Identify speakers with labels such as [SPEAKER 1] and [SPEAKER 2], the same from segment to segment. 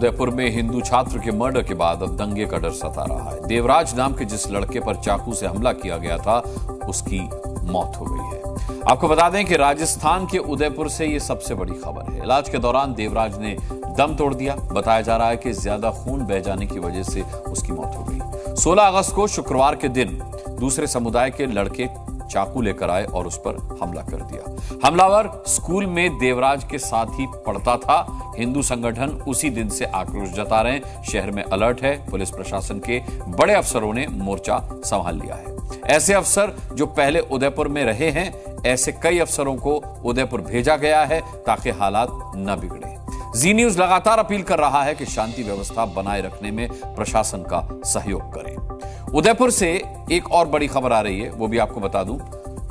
[SPEAKER 1] उदयपुर में हिंदू छात्र के मर्डर के बाद अब दंगे का डर सता रहा है। देवराज नाम के जिस लड़के पर चाकू से हमला किया गया था, उसकी मौत हो गई है। आपको बता दें कि राजस्थान के उदयपुर से यह सबसे बड़ी खबर है। इलाज के दौरान देवराज ने दम तोड़ दिया। बताया जा रहा है कि ज्यादा खून बह जाने की वजह से उसकी मौत हो गई। 16 अगस्त को शुक्रवार के दिन दूसरे समुदाय के लड़के चाकू लेकर आए और उस पर हमला कर दिया। हमलावर स्कूल में देवराज के साथ ही पढ़ता था। हिंदू संगठन उसी दिन से आक्रोश जता रहे हैं। शहर में अलर्ट है। पुलिस प्रशासन के बड़े अफसरों ने मोर्चा संभाल लिया है। ऐसे अफसर जो पहले उदयपुर में रहे हैं, ऐसे कई अफसरों को उदयपुर भेजा गया है ताकि हालात न बिगड़े। जी न्यूज लगातार अपील कर रहा है कि शांति व्यवस्था बनाए रखने में प्रशासन का सहयोग करें। उदयपुर से एक और बड़ी खबर आ रही है, वो भी आपको बता दूं।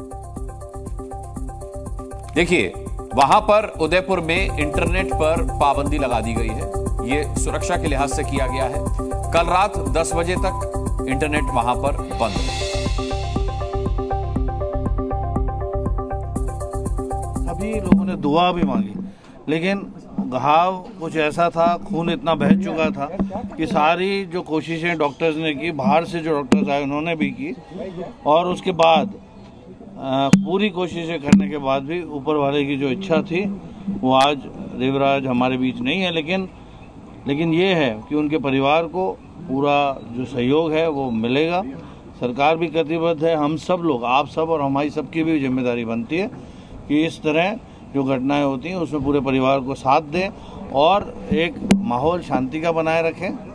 [SPEAKER 1] देखिए, वहां पर उदयपुर में इंटरनेट पर पाबंदी लगा दी गई है। यह सुरक्षा के लिहाज से किया गया है। कल रात 10 बजे तक इंटरनेट वहां पर बंद है।
[SPEAKER 2] अभी लोगों ने दुआ भी मांगी, लेकिन घाव कुछ ऐसा था, खून इतना बह चुका था कि सारी जो कोशिशें डॉक्टर्स ने की, बाहर से जो डॉक्टर्स आए उन्होंने भी की, और उसके बाद पूरी कोशिशें करने के बाद भी ऊपर वाले की जो इच्छा थी वो आज देवराज हमारे बीच नहीं है। लेकिन ये है कि उनके परिवार को पूरा जो सहयोग है वो मिलेगा। सरकार भी प्रतिबद्ध है। हम सब लोग, आप सब और हमारी सबकी भी जिम्मेदारी बनती है कि इस तरह जो घटनाएं होती हैं उसमें पूरे परिवार को साथ दें और एक माहौल शांति का बनाए रखें।